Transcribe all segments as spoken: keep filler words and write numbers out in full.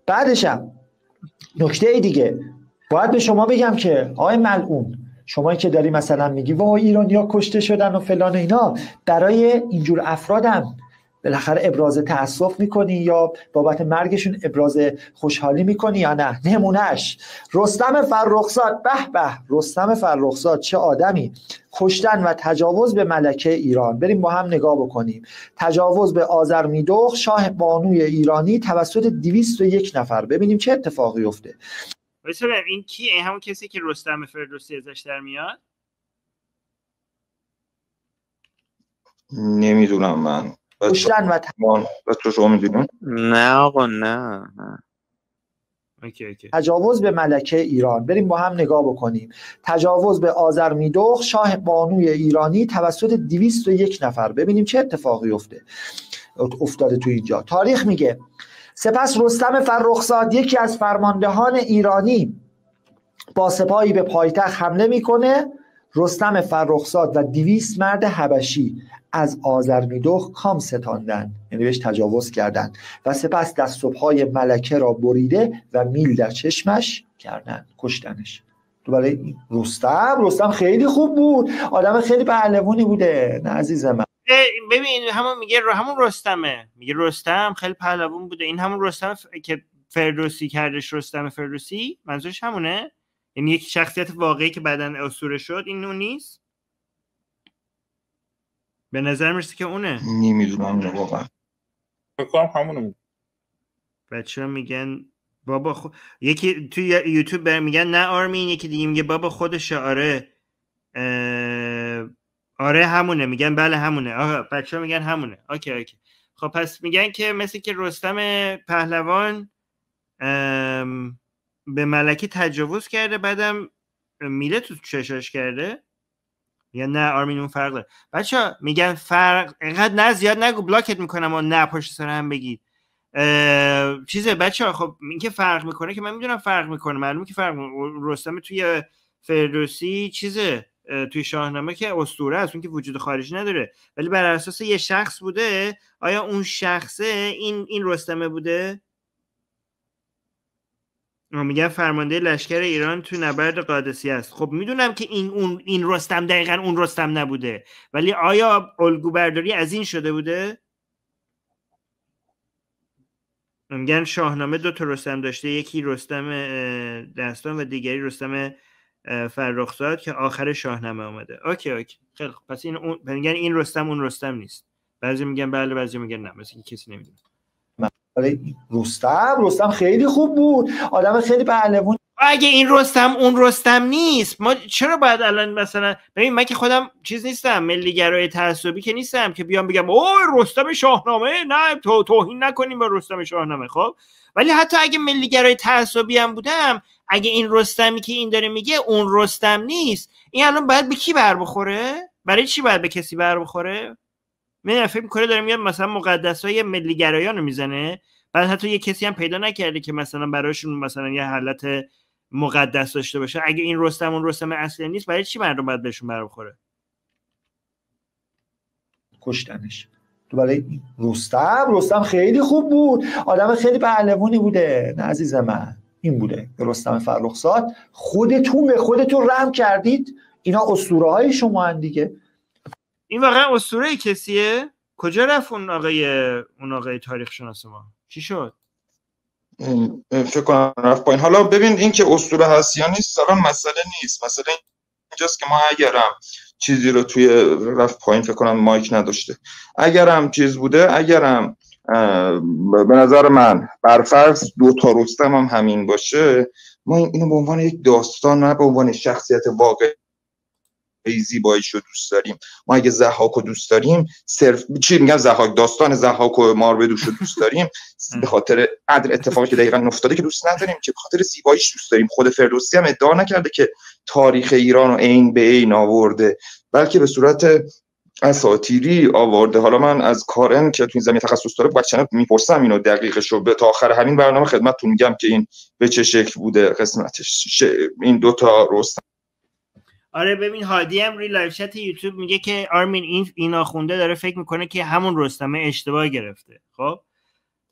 بعدشم نکته دیگه باید به شما بگم که آقای ملعون، شمایی که داری مثلا میگی وای ایرانی‌ها کشته شدن و فلان اینا، برای اینجور افرادم بالاخره ابراز تأسف میکنی یا بابت مرگشون ابراز خوشحالی میکنی یا نه؟ نمونهش رستم فرخزاد، به به رستم فرخزاد چه آدمی، کشتن و تجاوز به ملکه ایران. بریم با هم نگاه بکنیم. تجاوز به آذرمیدخ شاه بانوی ایرانی توسط دویست و یک نفر. ببینیم چه اتفاقی افته. ببین این کی؟ این همون کسی که رستم فردوسی ازش در میاد؟ نمیدونم من. کشتن و بچه شما میدونم؟ نه آقا نه نه. اوکی اوکی. تجاوز به ملکه ایران. بریم با هم نگاه بکنیم. تجاوز به آذرمیدخ شاه بانوی ایرانی توسط دویست و یک نفر. ببینیم چه اتفاقی افته افتاده تو اینجا. تاریخ میگه سپس رستم فرخزاد یکی از فرماندهان ایرانی با سپاهی به پایتخت حمله میکنه. رستم فرخزاد و دویست مرد حبشی از آذرمیدخ کام ستاندن، یعنی بهش تجاوز کردند و سپس دست و پای ملکه را بریده و میل در چشمش کردن، کشتنش. تو برای رستم رستم خیلی خوب بود، آدم خیلی پهلوانی بوده نه عزیز من. ببین همون میگه همون رستمه، میگه رستم خیلی پهلوان بوده. این همون رستم ف... که فردوسی کردش، رستم فردوسی منظورش همونه؟ یعنی یک شخصیت واقعی که بعدن اسطوره شد این اون نیست؟ به نظر میرسه که اونه. نمیدونم واقعا. بکنم همونه. بچه ها میگن بابا خود یکی توی یوتیوب بر میگن نه آرمین، یکی دیگه میگه بابا خودشه. آره اه... آره همونه. میگن بله همونه. آها بچه ها میگن همونه. اوکی اوکی. خب پس میگن که مثل که رستم پهلوان ام... به ملکه تجاوز کرده بعدم میله تو چشاش کرده. یا نه آرمین اون فرق داره. بچه ها میگن فرق اینقدر نه زیاد نگو بلاکت میکنم و نه پشت سر هم بگید چیزه. بچه ها خب این که فرق میکنه که من میدونم فرق میکنه، معلومه که فرق میکنه. رستم توی فردوسی چیزه، توی شاهنامه که اسطوره است، اون که وجود خارجی نداره، ولی بر اساس یه شخص بوده. آیا اون شخصه این این رستمه بوده؟ میگن فرمانده لشکر ایران تو نبرد قادسیه است. خب میدونم که این اون این رستم دقیقاً اون رستم نبوده، ولی آیا الگو برداری از این شده بوده؟ میگن شاهنامه دو تا رستم داشته، یکی رستم دستان و دیگری رستم فرخزاد که آخر شاهنامه اومده. اوکی اوکی خیلی خوب. پس این اون میگن این رستم اون رستم نیست. بعضی میگن بله، بعضی میگن نه، مثلا کسی نمیدونه. رستم رستم خیلی خوب بود، آدم خیلی پهلوان. اگه این رستم اون رستم نیست، ما چرا باید الان مثلا ببین من که خودم چیز نیستم، ملیگرای تعصبی که نیستم که بیام بگم اوه رستم شاهنامه، نه تو توهین نکنیم به رستم شاهنامه. خب ولی حتی اگه ملیگرای تعصبی هم بودم، اگه این رستمی که این داره میگه اون رستم نیست، این الان باید به کی بر بخوره؟ برای چی باید به کسی بر بخوره؟ من فکر می‌کنه داره میاد مثلا مقدسای ملیگرایان رو میزنه، بعد حتی یه کسی هم پیدا نکرده که مثلا براشون مثلا یه حالت مقدس داشته باشه. اگه این رستم اون رستم اصلی نیست، برای چی مردم باید بهشون بر بخوره؟ کشتنش. تو برای رستم رستم خیلی خوب بود، آدم خیلی پهلوانی بوده نه عزیز من. این بوده رستم فرخزاد. خودتون به خودتون رحم کردید. اینا اسطوره های شما هن دیگه. این واقعا اسطوره کسیه؟ کجا رفت اون آقای اون آقای تاریخ شناس ما؟ چی شد؟ فکر کنم رفت پایین. حالا ببین این که اسطوره هست یا نیست الان مسئله نیست، مسئله اینجاست که ما اگرم چیزی رو توی رفت پایین فکر کنم مایک نداشته، اگرم چیز بوده، اگرم به نظر من برفرض دو تا رستم هم همین باشه، ما اینو به عنوان یک داستان نه به عنوان شخصیت واقعی زیباییش رو دوست داریم. ما اگه ضحاک رو دوست داریم، صرف چی میگم ضحاک، داستان ضحاک و ماربدوش رو دوست داریم به خاطر عدل اتفاقی که دقیقاً افتاده که دوست نداریم، که به خاطر زیباییش دوست داریم. خود فردوسی هم ادعا نکرده که تاریخ ایران رو عین به عین آورده، بلکه به صورت اساطیری آورده. حالا من از کارن که تو این زمینه تخصص داره بچه‌ها میپرسم اینو دقیقش رو، به تا آخر همین برنامه خدمتتون میگم که این به چه شکل بوده قسمتش ش... این دو تا رستم. آره ببین هادی هم روی لایو چت یوتیوب میگه که آرمین این اینا خونده داره فکر میکنه که همون رستمه اشتباه گرفته. خب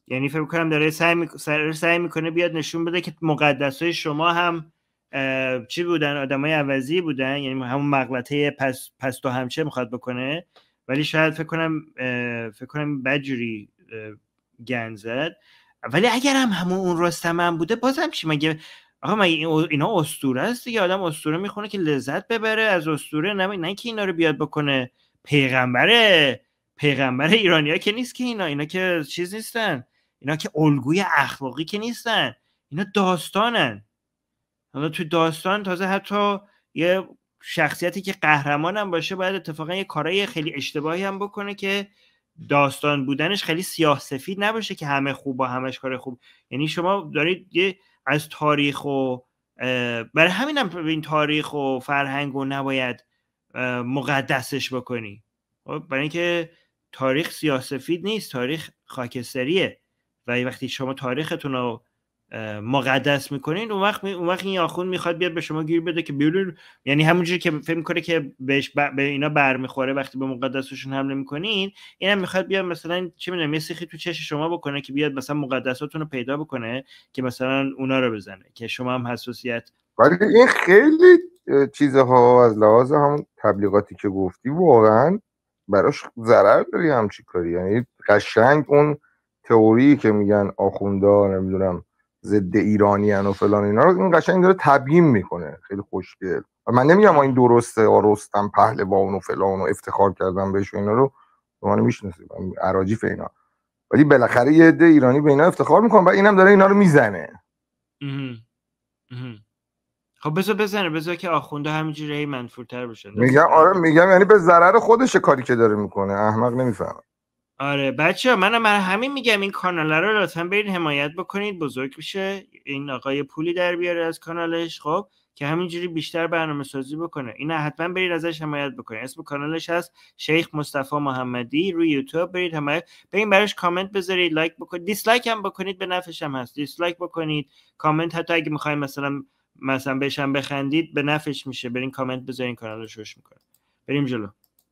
یعنی فکر کنم داره سعی می... سعی میکنه بیاد نشون بده که مقدسای شما هم چی بودن، آدمای عوضی بودن، یعنی همون مغلطه پس پس تو همچه میخواد بکنه، ولی شاید فکر کنم فکر کنم بدجوری گند زد. ولی اگر هم همون اون رستم هم بوده بازم چی؟ مگه آقا مگه اینا اسطوره است دیگه؟ آدم اسطوره میخونه که لذت ببره از اسطوره، نه نه که اینا رو بیاد بکنه پیغمبره. پیغمبر ایرانی‌ها که نیست که اینا اینا که چیز نیستن، اینا که الگوی اخلاقی که نیستن، اینا داستانن. حالا تو داستان تازه حتی یه شخصیتی که قهرمان هم باشه باید اتفاقا یه کارهای خیلی اشتباهی هم بکنه که داستان بودنش خیلی سیاه سفید نباشه که همه خوب با همش کار خوب. یعنی شما دارید یه از تاریخ و برای همینم هم این تاریخ و فرهنگ و نباید مقدسش بکنی، برای اینکه تاریخ سیاه سفید نیست، تاریخ خاکستریه و وقتی شما تاریختون رو مقدس میکنین اون وقت اون وقت این آخوند میخواد بیاد به شما گیر بده که بیرون، یعنی همونجوری که فکر میکنه که بهش ب... به اینا برمیخوره وقتی به مقدساتشون حمله میکنین، اینم میخواد بیاد مثلا چه میدونم یه سیخی تو چش شما بکنه که بیاد مثلا مقدساتون رو پیدا بکنه که مثلا اونا رو بزنه که شما هم حساسیت. ولی این خیلی چیزها از لحاظ همون تبلیغاتی که گفتی واقعا براش ضرر داری همچی کاری. یعنی قشنگ اون تئوری که میگن آخوندا نمیدونم ضد ایرانیان و فلان اینا رو این قشنگ داره تبیین میکنه، خیلی خوشگل. و من نمیگم این درسته رستم پهلوان و فلان و افتخار کردن بهش و اینا رو شما نمیشناسید، اراجیف اینا، ولی بالاخره یه عده ایرانی به اینا افتخار میکنن و اینم داره اینا رو میزنه. خب بذار بزنه، بذار که آخونده همینجوری منفورتر بشن. میگم آره میگم یعنی به ضرر خودشه کاری که داره میکنه، احمق نمیفهمه. آره بچه‌ها منم همین میگم این کانال رو لطفاً برید حمایت بکنید، بزرگ بشه، این آقای پولی در بیاره از کانالش، خب که همینجوری بیشتر برنامه سازی بکنه. اینا حتما برید ازش حمایت بکنید. اسم کانالش هست شیخ مصطفی محمدی، روی یوتیوب برید حمایت برید، براش کامنت بذارید، لایک بکنید، دیسلایک هم بکنید، به نفعش هم هست. دیسلایک بکنید، کامنت حتی اگه می‌خواید مثلا مثلا بهشم بخندید به نفعش میشه، برین کامنت بذارین کانالش روش میکنه. بریم جلو.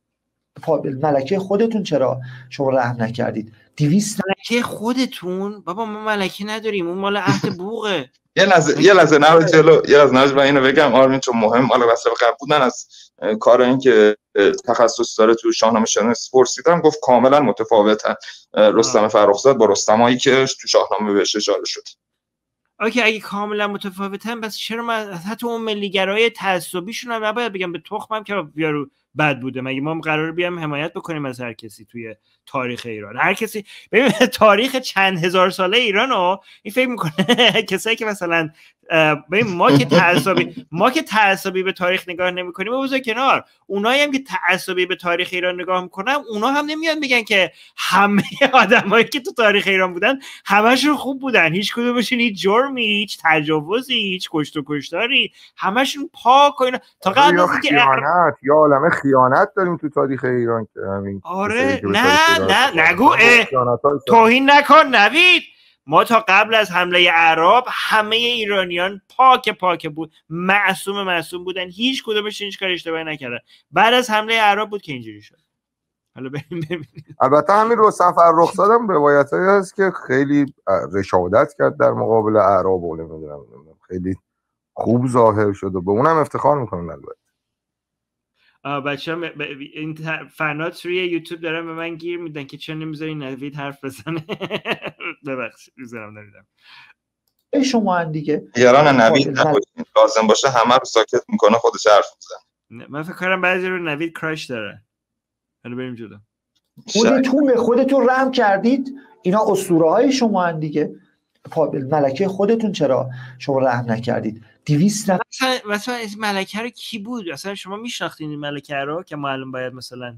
ملکه خودتون چرا شما رحم نکردید؟ دویست ملکه خودتون؟ بابا ما ملکه نداریم، اون مال عهد بوقه. یه لحظه یه لحظه نرو جلو، یه لحظه نرو اینو بگم آرمین، چون مهم حالا واسه قبل بودن از کار این که تخصص داره تو شاهنامه شناسی پرسیدم، گفت کاملا متفاوتن رستم فرخزاد با رستمایی که تو شاهنامه بهش اشاره شد. اوکی اگه کاملا متفاوتن بس چرا من حتی اون ملیگرای تعصبیشون هم نباید بگم به تخمم که یارو بد بوده؟ مگه ما قراره بیام حمایت بکنیم از هر کسی توی تاریخ ایران؟ هر کسی ببین تاریخ چند هزار ساله ایرانو این فکر میکنه کسایی که مثلا ببین ما که تعصبی ما که تعصبی به تاریخ نگاه نمی‌کنیم و بذار کنار، اونایی هم که تعصبی به تاریخ ایران نگاه میکنن اونا هم نمیاد میگن که همه آدمایی که تو تاریخ ایران بودن همشون خوب بودن، هیچ کدومشون هیچ جرمی، هیچ تجاوزی، هیچ کشت و کشتاری، همشون پاک و اینا. تا قبل از اینکه خیانت یا عالمه خیانت داریم تو تاریخ ایران که همین آره نه نه نگو توهین نکن نوید. ما تا قبل از حمله اعراب همه ایرانیان پاک پاک بود، معصوم معصوم بودن، هیچ کدومش هیچ کار اشتباهی نکردن. بعد از حمله اعراب بود که اینجوری شد. حالا بریم ببینیم. البته همین رستم فرخزاد هم روایتایی هست که خیلی رشادت کرد در مقابل اعراب و نمیدونم خیلی خوب ظاهر شد و به اونم افتخار میکنن. البته بچه‌ها ب... این فنات روی یوتیوب دارن به من گیر میدن که چرا نمیذاری نوید حرف بزنه. ببخشید میذارم نویدم. ای شما دیگه یاران نوید نباشین، لازم باشه همه رو ساکت میکنه خودش حرف میزنه. من فکر کنم بعضی رو نوید کراش داره. حالا بریم جلو. خودتون به خودتون رحم کردید، اینا اسطوره های شما دیگه. ملکه خودتون چرا شما رحم نکردید؟ دویست نفر مثلا مثلا این ملکه رو کی بود؟ اصلا شما میشناختین این ملکه رو که معلوم باید مثلا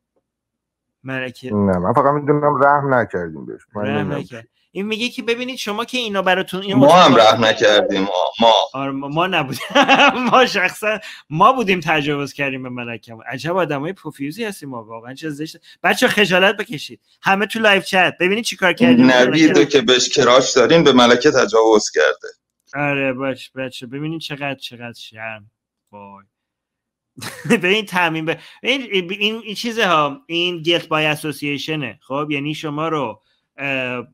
ملکه؟ نه من فقط میدونم رحم نکردیم بهش. رحم نکرد. این میگه که ببینید شما که اینا براتون اینا ما هم رحم نکردیم. ما ما آره ما نبودیم. ما شخصا ما بودیم تجاوز کردیم به ملکه. عجب آدمای پوفیوزی هستیم ما، واقعا چه زشت. بچه‌ها خجالت بکشید. همه تو لایو چت ببینید چیکار کردیم. نویدو که بهش کراش دارین به ملکه تجاوز کرده. آره باش بچه ببینید چقدر چقدر شرم. وای. به این تعمیم به این این این چیزه ها، این گیلت بای اسوسییشنه. خب یعنی شما رو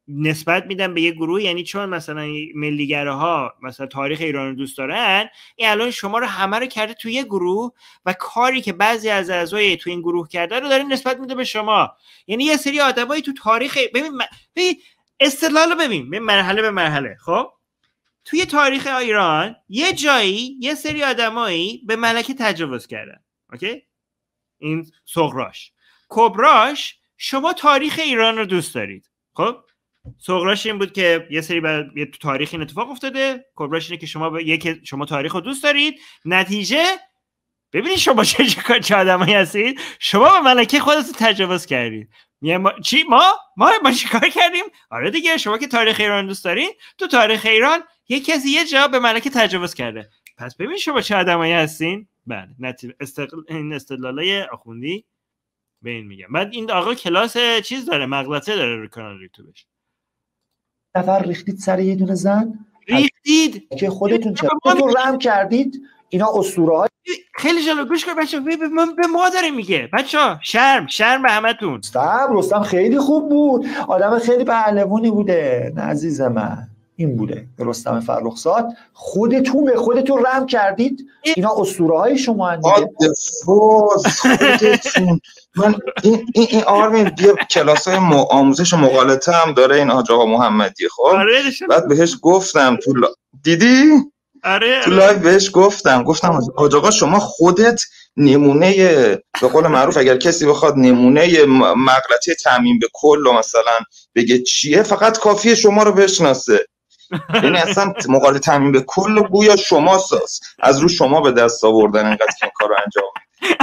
نسبت میدن به یه گروه، یعنی چون مثلا ملیگراها مثلا تاریخ ایران رو دوست دارن، این الان شما رو همه رو کرده توی یه گروه و کاری که بعضی از اعضای تو این گروه کرده رو داره نسبت میده به شما. یعنی یه سری آدمایی تو تاریخ، ببین ببین استدلال رو ببین ببین مرحله به مرحله. خب توی تاریخ ایران یه جایی یه سری آدمایی به ملکه تجاوز کردن، اوکی؟ این سغراش. کبراش شما تاریخ ایران رو دوست دارید. خب سغراش این بود که یه سری بعد یه تو تاریخ این اتفاق افتاده، کبراش اینه که شما ب... یک شما تاریخ رو دوست دارید، نتیجه ببینید شما چه چه آدمایی هستید، شما به ملکه خودتون تجاوز کردید. ما... چی ما ما ما چیکار کردیم؟ آره دیگه، شما که تاریخ ایران دوست دارین، تو تاریخ ایران یک کسی یه جا به ملکه تجاوز کرده، پس ببین شما چه آدمایی هستین. بله نتیجه استقل... این استدلالای آخوندی به این میگم. بعد این آقا کلاس چیز داره، مغلطه داره رو کانال یوتیوبش. نفر ریختید سر یه دونه زن، ریختید که خودتون چه خودتون رحم کردید. اینا اسطوره های خیلی جالب. گوش کن بچه‌ها، به ما داره میگه بچه‌ها، شرم شرم به همتون. رستم رستم خیلی خوب بود، آدم خیلی پهلوانی بوده. نه عزیز من، این بوده رستم فرخزاد. خودتون به خودتون رحم کردید. اینا اسطوره های شما هستند دیگه. خودتون. من این این این آرمین بیا کلاسای آموزش مقالطه هم داره این حاج آقا محمدی. خب بعد بهش گفتم تو لا... دیدی؟ آره تو لایو بهش گفتم گفتم حاج آقا شما خودت نمونه، به قول معروف اگر کسی بخواد نمونه مغلطه تعمیم به کل مثلا بگه چیه، فقط کافیه شما رو بشناسه. یعنی اصلا مقاله تعمیم به کل گویا شما ساز از رو شما به دست آوردن اینقدر که این کار رو انجام میدید.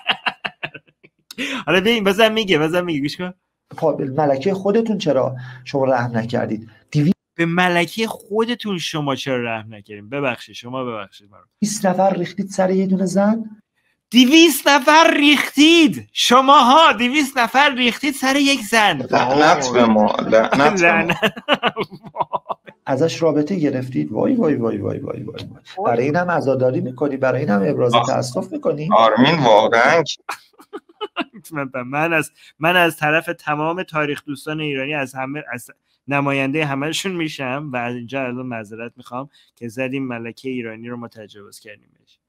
حالا ببین بازم میگه بازم میگه گوش کن. ملکه خودتون چرا شما رحم نکردید؟ به ملکه خودتون شما چرا رحم نکردید؟ ببخشید شما ببخشید برام. بیست نفر ریختید سر یه دونه زن؟ دویست نفر ریختید شماها، دویست نفر ریختید سر یک زن. لعنت به ما، لعنت به ما. ازش رابطه گرفتید؟ وای وای وای وای وای وای. برای این هم عزاداری میکنی؟ برای این هم ابراز تأسف میکنی؟ آرمین واقعا من از من از طرف تمام تاریخ دوستان ایرانی از همه از نماینده همه‌شون میشم و از اینجا الان معذرت میخوام که زدیم ملکه ایرانی رو ما تجاوز کردیم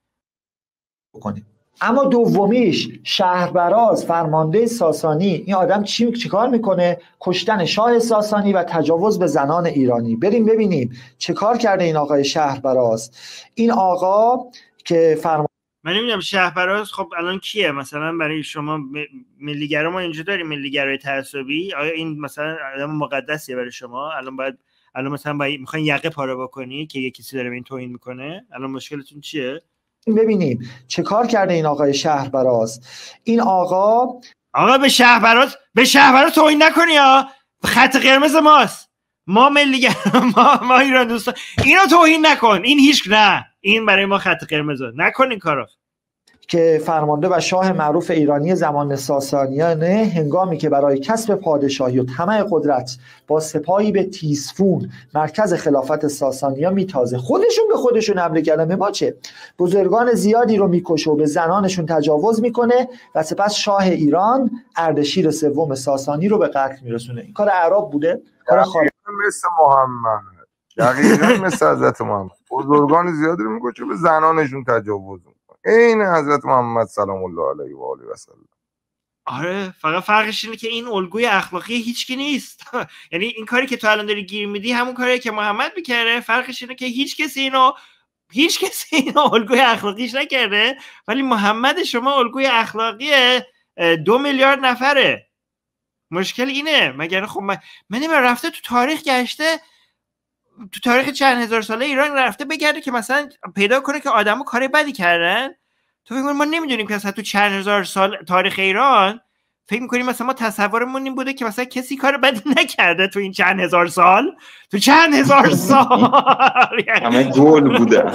بکنیم. اما دومیش شهربراز فرمانده ساسانی، این آدم چی چیکار میکنه؟ کشتن شاه ساسانی و تجاوز به زنان ایرانی. بریم ببینیم چه کار کرده این آقای شهربراز. این آقا که فرمان من نمیدونم شهربراز خب الان کیه؟ مثلا برای شما ملیگرا ما اینجا داریم، ملیگرای تعصبی. آیا این مثلا آدم مقدسیه برای شما؟ الان باید الان مثلا باید میخواین یقه پاره بکنی که یکی کسی داره به این توهین میکنه؟ الان مشکلتون چیه؟ ببینیم چه کار کرده این آقای شهربراز. این آقا آقا به شهربراز به شهربراز توهین نکنی ها، خط قرمز ماست. ما ملیگرا ما ما ایران دوستا، اینو توهین نکن. این هیچ نه، این برای ما خط قرمزه، نکن این کارو. که فرمانده و شاه معروف ایرانی زمان ساسانیانه، هنگامی که برای کسب پادشاهی و طمع قدرت با سپاهی به تیسفون مرکز خلافت ساسانیان میتازه، خودشون به خودشون حمله کردن. ما چه بزرگان زیادی رو میکشه و به زنانشون تجاوز میکنه و سپس شاه ایران اردشیر سوم ساسانی رو به قتل میرسونه. این کار اعراب بوده، کار خارجی. مثل محمد، دقیقاً مثل حضرت محمد، بزرگان زیادی رو میکشه به زنانشون تجاوز میکنه. این حضرت محمد سلام الله علیه و آله و سلم. آره فقط فرقش اینه که این الگوی اخلاقی هیچکی نیست. یعنی این کاری که تو الان داری گیر میدی همون کاریه که محمد میکرده، فرقش اینه که هیچ کسی اینو هیچ کسی اینو الگوی اخلاقیش نکرده، ولی محمد شما الگوی اخلاقی دو میلیارد نفره. مشکل اینه. مگر خب من من رفته تو تاریخ گشته، تو تاریخ چند هزار ساله ایران رفته بگرده که مثلا پیدا کنه که آدمو کار بدی کردن. تو فکر ما نمیدونیم که مثلا تو چند هزار سال تاریخ ایران فکر میکنیم مثلا ما تصورمون این بوده که مثلا کسی کار بدی نکرده تو این چند هزار سال، تو چند هزار سال همه گل بوده.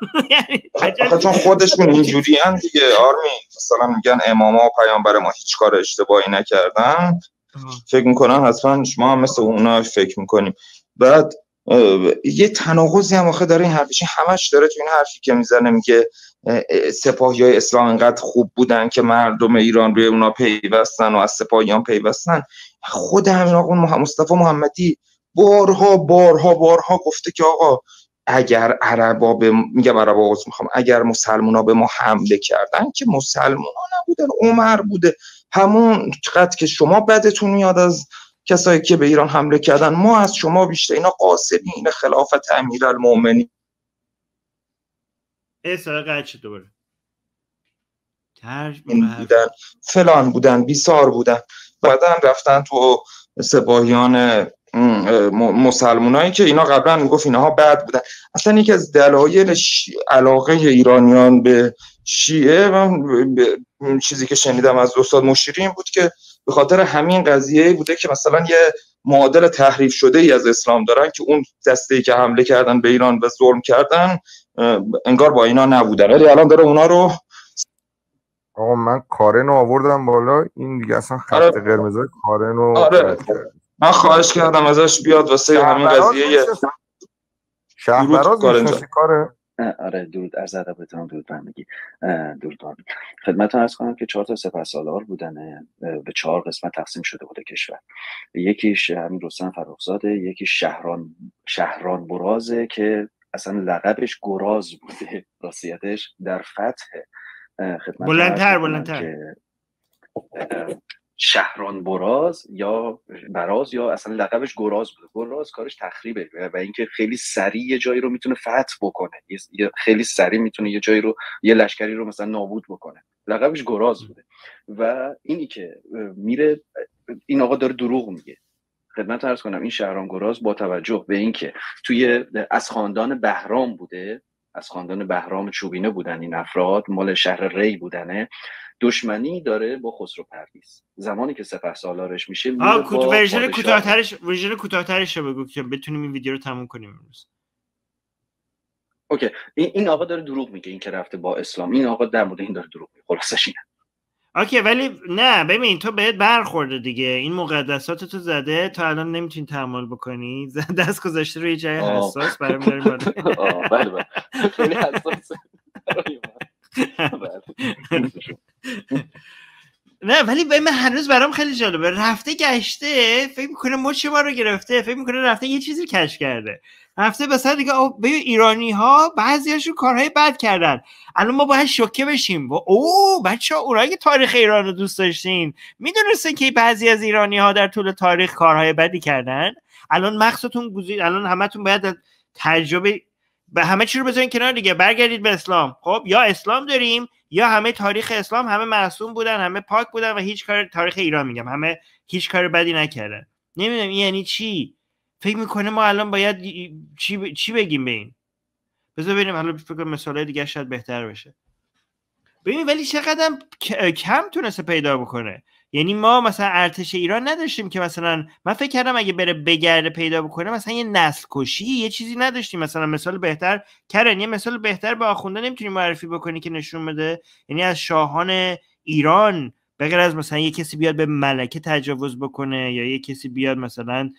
آخه چون خودشون اینجوری ان دیگه آرمین، مثلا میگن اماما و پیامبر ما هیچ کار اشتباهی نکردن، فکر میکنن حتما ما هم مثل اونا فکر میکنیم. بعد یه تناقضی هم آخه داره این حرفش، همش داره تو این حرفی که میزنه میگه سپاهیای اسلام انقدر خوب بودن که مردم ایران روی اونا پیوستن و از سپاهیان پیوستن. خود همین آقا مصطفی محمدی بارها بارها بارها گفته که آقا اگر عربا به میگم عربا عذر میخوام اگر مسلمونا به ما حمله کردن که مسلمونا نبودن، عمر بوده. همون قد که شما بدتون میاد از کسایی که به ایران حمله کردن، ما از شما بیشتر. اینا قاسمین خلافت امیرالمومنین اصلا قچ دوباره بودن، فلان بودن، بیسار بودن. بعدن رفتن تو سپاهیان مسلمانایی که اینا قبلا میگفت اینها بد بودن. اصلا یکی از دلایل ش... علاقه ایرانیان به شیعه و به چیزی که شنیدم از استاد مشیری این بود که به خاطر همین قضیه بوده که مثلا یه معادل تحریف شده ای از اسلام دارن که اون دسته‌ای که حمله کردن به ایران و ظلم کردن انگار با اینا نبودن، ولی الان داره اونا رو. آقا من کارن آوردم بالا، این دیگه اصلا خط آره. قرمزای کارن رو آره. من خواهش کردم ازش بیاد واسه همین قضیه شهربراز میشناسی کاره. آره درود عرض ادب بهتون، درود برمیگی درود برمیگی خدمتتون عرض کنم که چهار تا سپهسالار بودن، به چهار قسمت تقسیم شده بوده کشور. یکیش همین رستم فرخزاده، یکی شهران شهران برازه که اصلا لقبش گراز بوده، راستیتش در فتح خدمت بلندتر بلندتر شهران براز یا براز یا اصلا لقبش گراز بوده. گراز کارش تخریبه و اینکه خیلی سریع یه جایی رو میتونه فتح بکنه، خیلی سریع میتونه یه جایی رو یه لشکری رو مثلا نابود بکنه. لقبش گراز بوده. و اینی که میره این آقا داره دروغ میگه. خدمت عرض کنم این شهران گراز با توجه به اینکه توی از خاندان بهرام بوده، از خاندان بهرام چوبینه بودن این افراد، مال شهر ری بودنه، دشمنی داره با خسرو پرویز. زمانی که سپهسالارش میشه آ کوت ورژن کوتاه‌ترش ورژن کوتاه‌ترش رو بگو که بتونیم این ویدیو رو تموم کنیم امروز. اوکی این این آقا داره دروغ میگه، این که رفته با اسلام. این آقا در مورد این داره دروغ میگه، خلاصش اینه. اوکی ولی نه ببین تو بهت برخورده دیگه، این مقدسات تو زده، تو الان نمیتونی تحمل بکنی، دست گذاشته روی جای حساس برام داریم بالا. آه بله بله خیلی حساسه. نه ولی به من هنوز برام خیلی جالبه، رفته گشته فکر میکنه مچ ما رو گرفته، فکر میکنه رفته یه چیزی کشف کرده، رفته مثلا دیگه ببین ایرانی ها بعضیاشون کارهای بد کردن، الان ما باید شوکه بشیم. اوه بچه‌ها اونایی که تاریخ ایران رو دوست داشتین میدونستین که بعضی از ایرانی ها در طول تاریخ کارهای بدی کردن؟ الان مغزتون گوزید، الان همتون باید تجربه به همه چی رو بذارین کنار دیگه، برگردید به اسلام. خب یا اسلام داریم یا همه تاریخ اسلام همه معصوم بودن، همه پاک بودن و هیچ کار، تاریخ ایران میگم، همه هیچ کار بدی نکردن. نمیدونم این یعنی چی. فکر میکنه ما الان باید چی ب... چی بگیم به این؟ بذار ببینیم حالا فکر کنم مثالای دیگه شاید بهتر بشه. ببین ولی چقدر کم تونسته پیدا بکنه. یعنی ما مثلا ارتش ایران نداشتیم که مثلا من فکر کردم اگه بره بگرده پیدا بکنه مثلا یه نسل کشی یه چیزی نداشتیم. مثلا مثال بهتر کرن یه مثال بهتر به آخونده نمیتونی معرفی بکنی که نشون بده یعنی از شاهان ایران به غیر از مثلا یه کسی بیاد به ملکه تجاوز بکنه یا یه کسی بیاد مثلا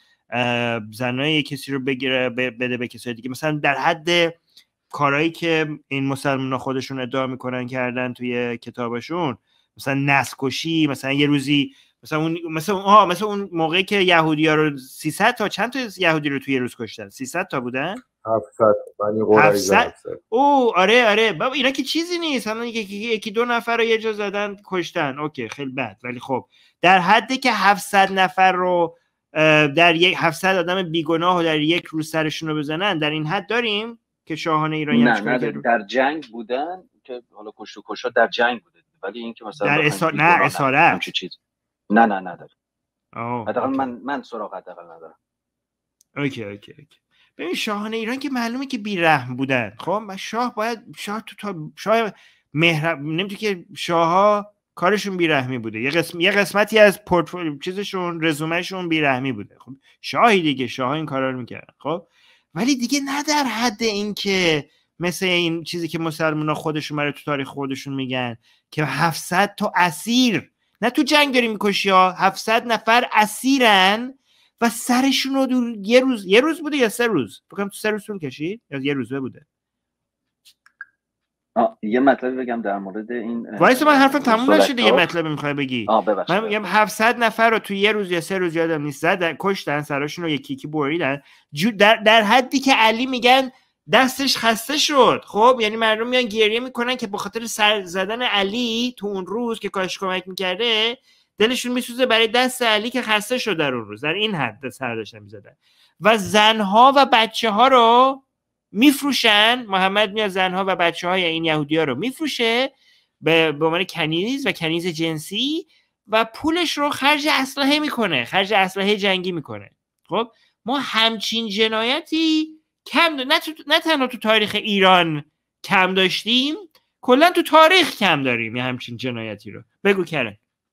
زنای یه کسی رو بگیره بده به کسی دیگه، مثلا در حد کارهایی که این مسلمان‌ها خودشون ادعا میکنن کردن توی کتابشون، مثلا نسل کشی، مثلا یه روزی مثلا اون مثلا آها مثلا اون موقعی که یهودی‌ها رو سیصد تا چند تا یهودی رو توی یه روز کشتن؟ سیصد تا بودن؟ هفتصد بنی قریظه هفتصد. او آره آره بابا اینا که چیزی نیست، الان یکی یکی دو نفر رو یه جا زدن کشتن، اوکی خیلی بد، ولی خب در حدی که هفتصد نفر رو در یک هفتصد آدم بیگناه و در یک روز سرشون رو بزنن، در این حد داریم که شاهان ایرانی نه نه در, در جنگ بودن که حالا کشت و کشت در جنگ بوده، ولی این که مثلا در اسا... نه اسارت چیز نه نه نداره. حداقل من من سراغ حداقل ندارم. اوکی اوکی اوکی. ببین شاهان ایران که معلومه که بی‌رحم بودن. خب شاه باید شاه تو تا شاه مهر نمی‌تونه که شاه‌ها کارشون بی‌رحمی بوده، یه قسم یه قسمتی از پورتفولیو چیزشون رزومهشون بی‌رحمی بوده. خب شاهی دیگه شاه‌ها این کارا رو می‌کردن. خب ولی دیگه نه در حد این که مثل این چیزی که مسلمان‌ها خودشون برای تو تاریخ خودشون میگن که هفتصد تا اسیر، نه تو جنگ داری میکشی ها، هفتصد نفر اسیرن و سرشون رو دور یه روز یه روز بوده یا سه روز؟ فکر کنم تو سه روز طول کشید یا یه روزه بوده. آه یه مطلبی بگم در مورد این وایس من حرفم تموم نشده یه مطلبی میخوای بگی. آه ببخشید. من میگم هفتصد نفر رو تو یه روز یا سه روز یادم نیست زدن کشتن سراشون رو یکی یکی بریدن در در حدی که علی میگن دستش خسته شد. خب یعنی مردم میان گریه میکنن که به خاطر سر زدن علی تو اون روز که کاش کمک میکرده دلشون میسوزه برای دست علی که خسته شد در اون روز. در این حد سر داشتن میزدن و زنها و بچه ها رو میفروشن. محمد میاد زنها و بچه های این یهودی ها رو میفروشه به عنوان کنیز و کنیز جنسی و پولش رو خرج اسلحه میکنه، خرج اسلحه جنگی میکنه. خب ما همچین جنایتی کم دا... نه, تو... نه تنها تو تاریخ ایران کم داشتیم، کلا تو تاریخ کم داریم یه همچین جنایتی رو. بگو کرن.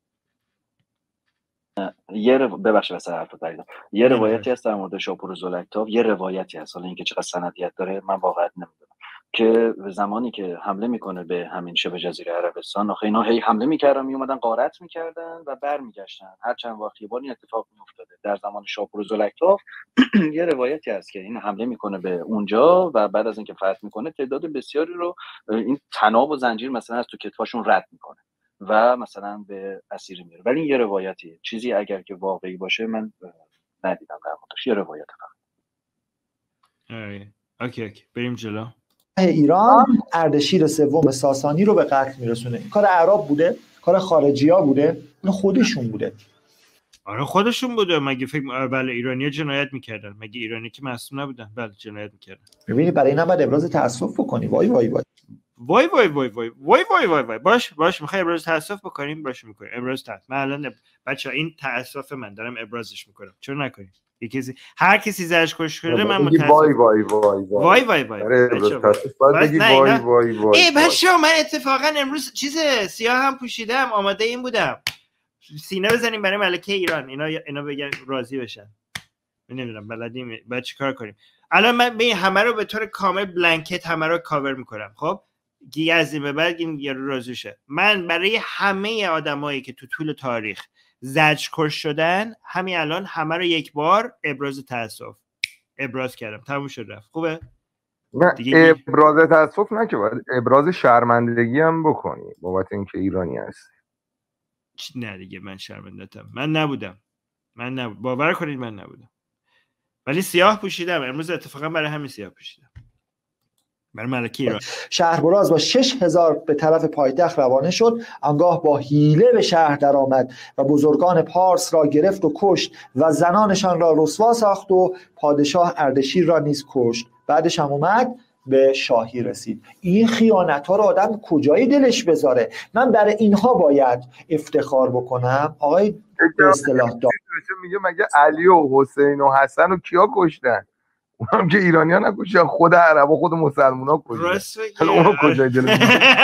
یه رو... ببخشید واسه حرف پریدم. یه روایتی هست در مورد شاپور و زلکتاف، یه روایتی هست، حالا اینکه چقدر سندیت داره من واقعا نمیدونم، که زمانی که حمله میکنه به همین شبه جزیره عربستان، آخه اینا هی حمله میکردن میومدن غارت میکردن و برمیگشتن، هر چند وقت یه بار این اتفاق میافتاده. در زمان شاپور و زلکتاف یه روایتی هست که این حمله میکنه به اونجا و بعد از اینکه فتح میکنه تعداد بسیاری رو این طناب و زنجیر مثلا از تو کتفاشون رد میکنه و مثلا به اسیر میاره. ولی این یه روایتی، چیزی اگر که واقعی باشه من ندیدم در موردش. یه روایت فقط. اوکی اوکی بریم جلو. ایران اردشیر سوم ساسانی رو به قتل میرسونه. این کار اعراب بوده؟ کار خارجی‌ها بوده؟ این خودشون بوده. آره خودشون بوده. مگه فکر بله ایرانی‌ها جنایت میکردن؟ مگه ایرانی که معصوم نبودن؟ بله جنایت میکردن. ببینید برای اینا باید ابراز تأسف بکنی. وای وای وای وای وای وای وای وای وای وای وای باش باش میخوای ابراز تأسف بکنیم باش میکنیم ابراز تأسف. من الان بچه‌ها این تأسف من دارم ابرازش میکنم. چرا نکنیم؟ یکی هر کسی زرش کش شده من متأسفم. وای وای وای وای وای وای وای وای وای وای. ای بچه‌ها من اتفاقا امروز چیز سیاه هم پوشیدم، آماده این بودم سینه بزنیم برای ملکه ایران، اینا اینا بگن راضی بشن. من نمیدونم بلدیم بعد چیکار کنیم. الان من به همه رو به طور کامل بلانکت همه رو کاور میکنم. خب دیگه از این به بعد این یارو راضی شه. من برای همه آدمایی که تو طول تاریخ زجر کش شدن همین الان همه رو یک بار ابراز تأسف ابراز کردم. تموم شد رفت. خوبه؟ نه ابراز تأسف نه که باید ابراز شرمندگی هم بکنی بابت اینکه ایرانی هستی. نه دیگه من شرمنده‌ام. من نبودم. من نبودم. باور کنید من نبودم. ولی سیاه پوشیدم امروز اتفاقا برای همین سیاه پوشیدم. برای ملکه ایران. شهربراز با شش هزار به طرف پایتخت روانه شد. آنگاه با حیله به شهر درآمد و بزرگان پارس را گرفت و کشت و زنانشان را رسوا ساخت و پادشاه اردشیر را نیز کشت. بعدش هم اومد به شاهی رسید. این خیانت ها رو آدم کجای دلش بذاره؟ من برای اینها باید افتخار بکنم. آقای به اصطلاح دار میگه مگه علی و حسین و حسن و کیا کشتن؟ اونم که ایرانی‌ها نکشتن، خود عربا خود مسلمونا کشتن. حالا اونو کجای دلش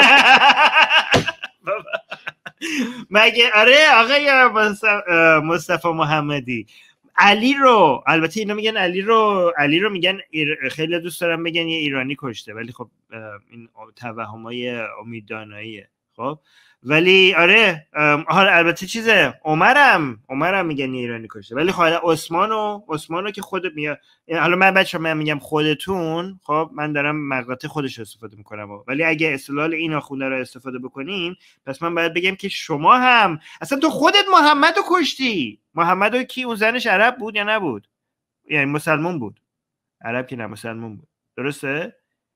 مگه آره آقای مصطفی محمدی علی رو، البته اینا میگن علی رو علی رو میگن ایر... خیلی دوست دارم بگن یه ایرانی کشته، ولی خب این توهمای امیدداناییه. خب ولی آره حالا البته چیزه عمرم عمرم میگن ایرانی کشته، ولی خب عثمانو عثمانو که خودت میاد. حالا من بچه‌ها من میگم خودتون، خب من دارم مقاطع خودش استفاده میکنم، ولی اگه استدلال این آخونده رو استفاده بکنیم پس من باید بگم که شما هم اصلا تو خودت محمدو کشتی. محمدو کی اون زنش عرب بود یا نبود؟ یعنی مسلمان بود. عرب که نه مسلمان بود. درسته؟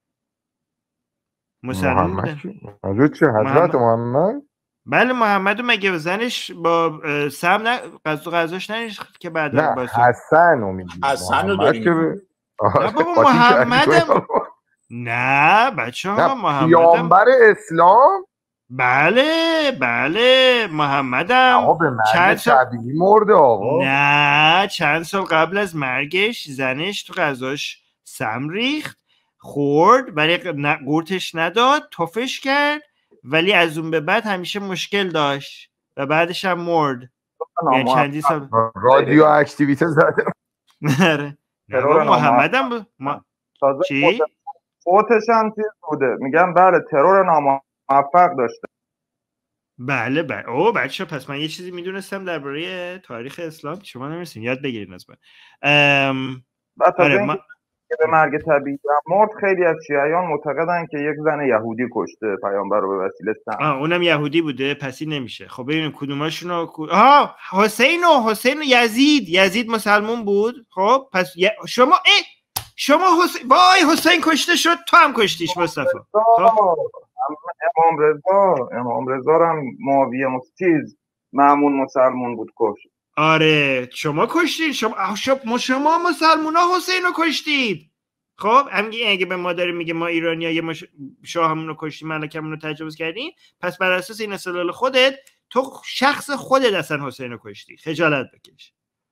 مسلمان محمد حضرت چه حضرت محمد؟ بله محمد مگه زنش با سم نه غذا غذاش نریخت که بعد نه باز حسن رو میگی. حسن رو داریم. نه بابا محمدم نه بچه ها محمدم پیامبر اسلام. بله بله محمدم آقا به مرگ طبیعی مرده آقا. نه چند سال قبل از مرگش زنش تو غذاش سم ریخت، خورد ولی قورتش نداد، تفش کرد، ولی از اون به بعد همیشه مشکل داشت و بعدش هم مرد. یعنی چندی سال رادیو اکتیویته زده. نه محمدم بود. ما... چی؟ فوتش هم چیز بوده. میگم بله ترور ناموفق داشته. بله بله او بچه پس من یه چیزی میدونستم درباره تاریخ اسلام شما نمیرسین یاد بگیرین از من. ام... آره ما... که به مرگ طبیعی مرد، خیلی از شیعیان معتقدن که یک زن یهودی کشته پیامبر رو به وسیله سم. آه اونم یهودی بوده، پس این نمیشه. خب ببینیم کدوماشون رو. آها حسین و حسین و یزید یزید مسلمون بود. خب پس ی... شما ای شما حسین وای حسین کشته شد، تو هم کشتیش مصطفی. خب امام رضا امام رضا هم معاویه چیز مأمون مسلمون بود کشت. آره شما کشتید، شما شما, شما مسلمونا حسین رو کشتید. خب همگی اگه به ما داره میگه ما ایرانی‌ها یه مش... شاهمون رو کشتیم، ملکمون رو تجاوز کردیم، پس بر اساس این استدلال خودت تو شخص خودت اصلا حسین رو کشتی. خجالت بکش.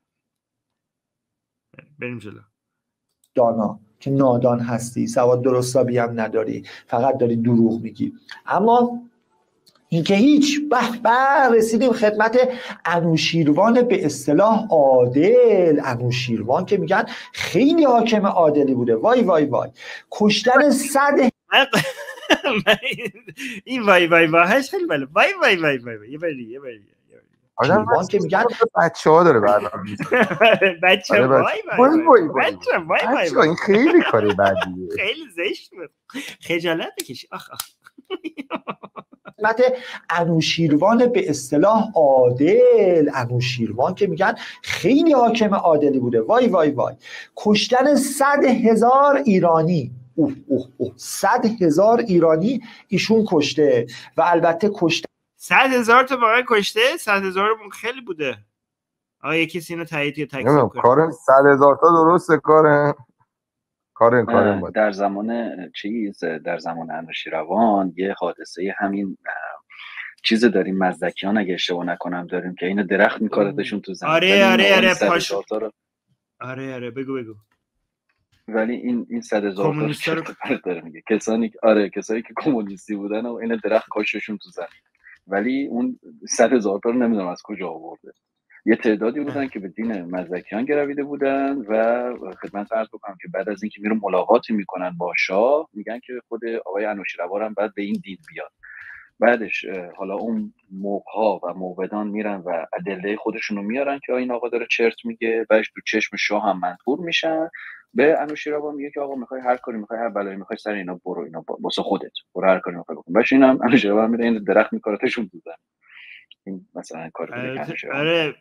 بریم جلو. دانا که نادان هستی، سواد درستابی هم نداری، فقط داری دروغ میگی. اما این که هیچ. به به رسیدیم خدمت انوشیروان به اصطلاح عادل. انوشیروان که میگن خیلی حاکم عادلی بوده. وای وای وای کشتن صد این وای وای واهش خیلی بله. وای وای وای وای یه بری یه بری آدم که میگن بچه‌ها داره برنامه بچه وای وای وای بچه وای وای وای این خیلی کاری بدیه، خیلی زشت بود. خجالت بکش. آخ آخ خدمت انوشیروان به اصطلاح عادل. انوشیروان که میگن خیلی حاکم عادلی بوده. وای وای وای کشتن صد هزار ایرانی. اوه اوه اوه صد هزار ایرانی ایشون کشته. و البته کشتن صد هزار تا واقعا کشته. صد هزار خیلی بوده. آیا کسی اینو تایید یا تکذیب کنه؟ کارن صد هزار تا درسته کارن کارن کارن بود. در زمان چیز در زمان انوشیروان یه حادثه همین چیز داریم مزدکیان اگه اشتباه نکنم داریم که اینو درخت میکاردشون تو زمین. آره آره آره پاش آره آره بگو بگو. ولی این این صد هزار تا رو داره میگه کسانی که آره کسایی که کمونیستی بودن و این درخت کاششون تو زمین. ولی اون صد هزار تا رو نمیدونم از کجا آورده. یه تعدادی بودن که به دین مزدکیان گرویده بودن و خدمت عرض بکنم که بعد از اینکه میرون ملاقاتی میکنن با شاه میگن که خود آقای انوشیروان هم بعد به این دین بیاد. بعدش حالا اون موقها و موبدان میرن و ادله خودشونو میارن که این آقا داره چرت میگه. بعدش تو چشم شاه هم منطور میشن. به انوشیروان میگه که آقا میخوای هر کاری میخوای هر بلایی میخوای سر اینا برو، اینا واسه خودت برو هر کاری میخوای بکن. باشه اینم انوشیروان میره این درخت میکارتشون بودن. این مثلا کار دیگه. آره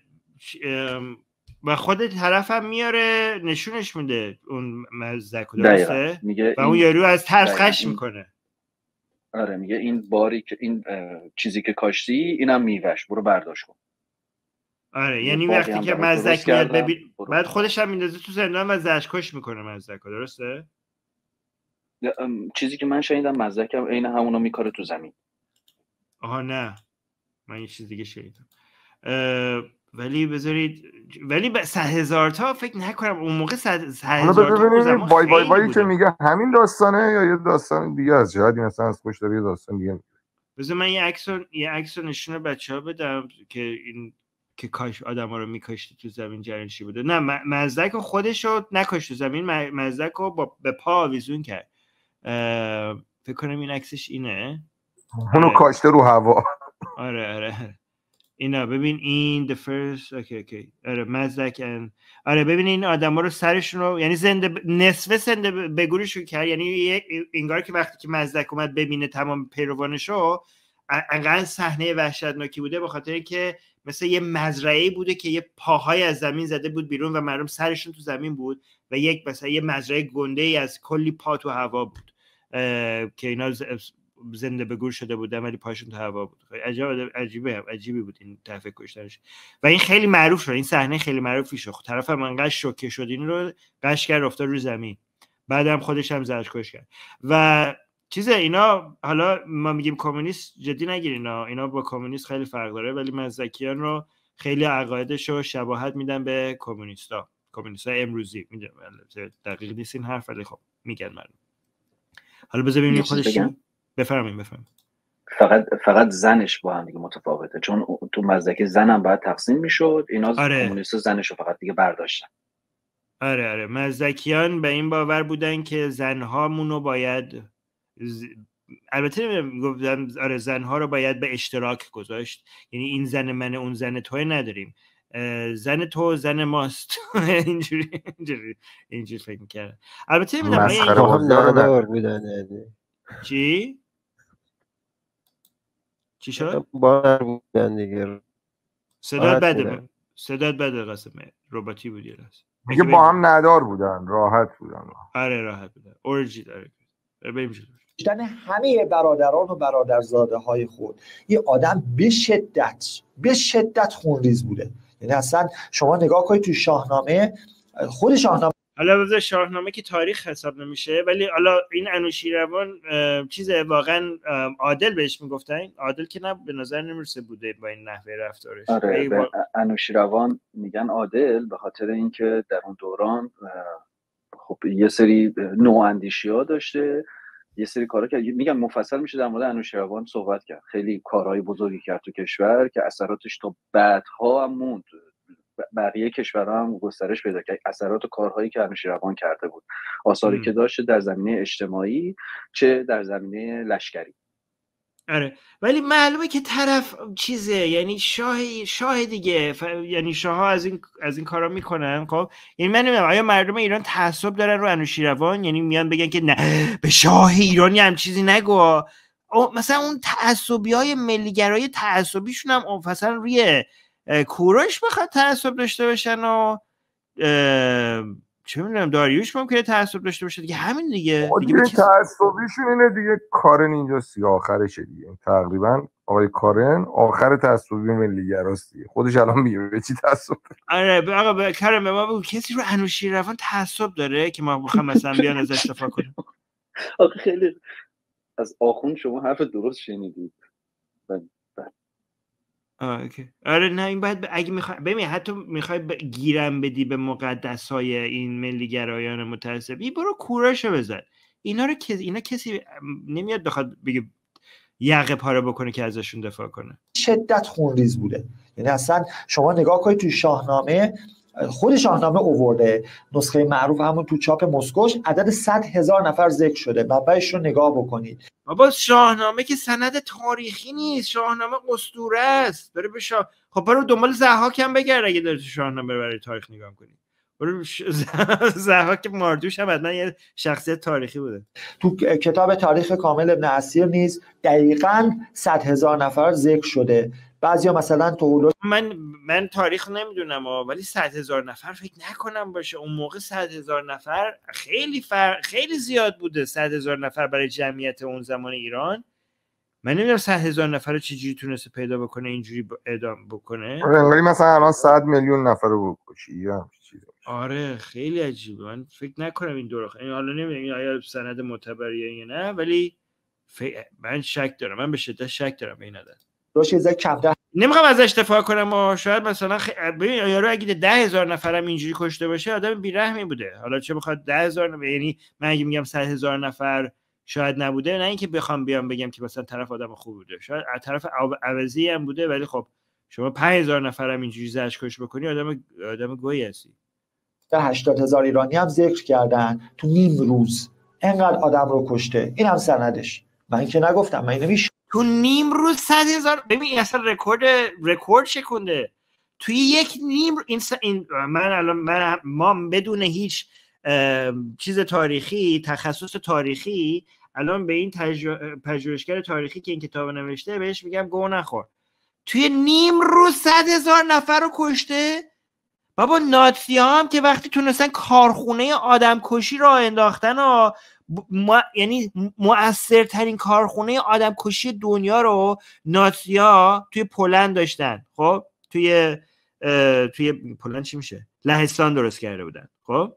و خود طرف هم میاره نشونش میده اون مزدک درسته و اون یارو از ترس خشم میکنه. آره میگه این باری که این چیزی که کاشتی اینم میوهش برو برداشت کن. آره یعنی وقتی که مزدک میاد ببین بعد خودش هم میندازه تو زندان و زشکش میکنه مزدک درسته؟ چیزی که من شنیدم مزدک هم عین همونو میکاره تو زمین. آها نه من یه چیز دیگه شنیدم. ولی بذارید ولی به صد هزار تا فکر نکنم اون موقع صد هزار تا ببینید بای بای بای که میگه همین داستانه یا یه داستان دیگه از جهادی مثلا از خوش داره یه داستان دیگه. بذار من یه عکس یه عکس نشون بچه‌ها بدم که این که کاش آدما رو میکاشت تو زمین جرنشی بوده. نه مزدک خودش رو نکاشت تو زمین، مزدک رو با به پا آویزون کرد. فکر کنم این عکسش اینه. اونو آره. کاشته رو هوا. آره آره اینا ببین این the first اوکی اوکی آره مزدک آره ببین این آدما رو سرشون رو یعنی زنده ب... نصف زنده به گورشون کرد. یعنی یک انگار که وقتی که مزدک اومد ببینه تمام پیروانشو انقدر صحنه وحشتناکی بوده به خاطر اینکه مثل یه مزرعه‌ای بوده که یه پاهای از زمین زده بود بیرون و مردم سرشون تو زمین بود و یک مثلا یه مزرعه گنده‌ای از کلی پا تو هوا بود که اینا ز... زنده به گور شده بودن ولی پاشون تو هوا بود. عجیبه عجیبه عجیبی بود این طرف کشتنش و این خیلی معروف شد. این صحنه خیلی معروفی شد. طرف هم انقدر شوکه شد این رو قش کرد افتاد رو زمین. بعدم خودش هم زجرکش کرد و چیز اینا. حالا ما میگیم کمونیست جدی نگیرین اینا اینا با کمونیست خیلی فرق داره ولی مزدکیان رو خیلی عقایدش رو شباهت میدن به کمونیستا. کمونیستا امروزی میدونم دقیق نیست این حرف ولی خب میگن مردم. حالا بذار ببینیم خودش بفرمایید بفرمایید. فقط فقط زنش با هم دیگه متفاوته چون تو مزدک زنم باید تقسیم میشد. اینا آره. کمونیستا زنش رو فقط دیگه برداشتن. آره آره مزدکیان به این باور بودن که زنهامونو باید ز... البته گفتم آره زنها رو باید به اشتراک گذاشت. یعنی این زن من اون زن توی نداریم. زن تو زن ماست. اینجوری اینجوری اینجوری فکر می‌کردم. البته می‌دونم آیا با هم ندار بودن یعنی چی چی شد؟ با بودن دیگه. صدات بده صدات بده قاسم رباتی بود یه لحظه میگه با هم ندار بودن راحت بودن. آره راحت بودن اورجی داره بریم جلو. داشتن همه برادران و برادرزاده های خود. یه آدم به شدت به شدت خونریز بوده. یعنی اصلا شما نگاه کنید تو شاهنامه، خود شاهنامه، حالا واسه شاهنامه که تاریخ حساب نمیشه، ولی حالا این انوشیروان چیز واقعا عادل بهش میگفتن. عادل که نه به نظر نمیرسه بوده با این نحوه رفتارش. آره با... انوشیروان میگن عادل به خاطر اینکه در اون دوران خب یه سری نواندیشی‌ها داشته، یه سری کارا کرد. میگم مفصل میشه در مورد انوشیروان صحبت کرد. خیلی کارهای بزرگی کرد تو کشور که اثراتش تا بعدها هم موند، بقیه کشورها هم گسترش پیدا کرد. اثرات و کارهایی که انوشیروان کرده بود، آثاری م. که داشت در زمینه اجتماعی چه در زمینه لشکری. آره ولی معلومه که طرف چیزه، یعنی شاه شاه دیگه ف... یعنی شاه‌ها از این از این کارا میکنن. خب یعنی من نمیدونم آیا مردم ایران تعصب دارن رو انوشیروان، یعنی میان بگن که نه به شاه ایرانی هم چیزی نگو. مثلا اون تعصبیای ملیگرای تعصبیشون هم مثلا روی کوروش بخواد تعصب داشته باشن و چه میدونم داریوش ممکنه تعصب داشته باشه دیگه. همین دیگه دیگه کس... تعصبیشون اینه دیگه. کارن اینجا سی آخرشه دیگه. تقریبا آقای کارن آخر تعصبی ملیگراست دیگه. خودش الان میگه به چی تعصب داره. آره آقا به کارن ما بگو کسی رو انوشیروان تعصب داره که ما بخوام مثلا بیان ازش استفاده کنیم. آخه خیلی از آخوند شما حرف درست شنیدید. آه اوکی. آره نه این باید ب... اگه میخوای ببین حتی میخوای ب... گیرم بدی به مقدس‌های این ملیگرایان متعصبی، برو کوروش بزن. اینا رو که اینا کسی نمیاد بخواد بگه یقه پاره بکنه که ازشون دفاع کنه. شدت خونریز بوده. یعنی اصلا شما نگاه کنید تو شاهنامه، خود شاهنامه اوورده نسخه معروف همون تو چاپ مسکوش عدد صد هزار نفر ذکر شده. منبعش رو نگاه بکنید. بابا شاهنامه که سند تاریخی نیست، شاهنامه اسطوره است. برو به شاه خب برو دنبال ضحاک هم بگرد اگه داری تو شاهنامه برای تاریخ نگاه کنی. برو ش... ضحاک ماردوش هم حتما یه شخصیت تاریخی بوده. تو کتاب تاریخ کامل ابن اسیر نیز دقیقاً صد هزار نفر ذکر شده. بعضیا مثلا تو من من تاریخ نمیدونم ولی صد هزار نفر فکر نکنم باشه. اون موقع صد هزار نفر خیلی فر... خیلی زیاد بوده. صد هزار نفر برای جمعیت اون زمان ایران. من نمیدونم صد هزار نفر رو چجوری تونسته پیدا بکنه اینجوری اعدام بکنه. انگاری مثلا الان صد میلیون نفر رو بکشی یا چیزی. آره خیلی عجیبه. من فکر نکنم این دوره این حالا نمیدونم آیا سند معتبریه یا نه، ولی ف... من شک دارم. من به شدت شک دارم به این عدد. روش یه کمتر نمیخوام ازش دفاع کنم و شاید مثلا خ... ببین یارو اگه ده هزار نفرم اینجوری کشته باشه آدم بیرحمی بوده. حالا چه بخواد ده هزار نفر، یعنی من اگه میگم صد هزار نفر شاید نبوده، نه اینکه بخوام بیام بگم که مثلا طرف آدم خوب بوده، شاید از طرف عوضی هم بوده، ولی خب شما پنج هزار نفرم اینجوری زش کش بکنی آدم آدم گویی هستی. در هشتاد هزار ایرانی هم ذکر کردن تو نیم روز اینقدر آدم رو کشته. این هم سندش. من که نگفتم، من نمیشه تو نیم روز صد هزار. ببین اصلا رکورد رکورد شکنده توی یک نیم. این, س... این من الان من ما بدون هیچ چیز تاریخی، تخصص تاریخی، الان به این تج... پژوهشگر تاریخی که این کتاب نوشته بهش میگم گو نخور. توی نیم روز صد هزار نفر رو کشته. بابا ناتسی ها هم که وقتی تونستن کارخونه آدم کشی را انداختن و م... یعنی مؤثرترین کارخونه آدم کشی دنیا رو ناتسی ها توی پولند داشتن. خب توی اه... توی پولند چی میشه؟ لهستان درست کرده بودن. خب